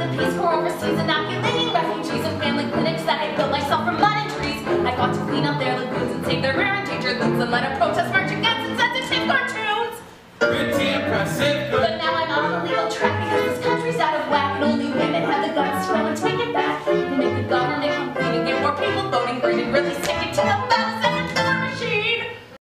the Peace Corps overseas, inoculating refugees and family clinics that I built myself from mud and trees. I fought to clean up their lagoons and save their rare endangered loons and led a protest march against insensitive cartoons. Pretty impressive.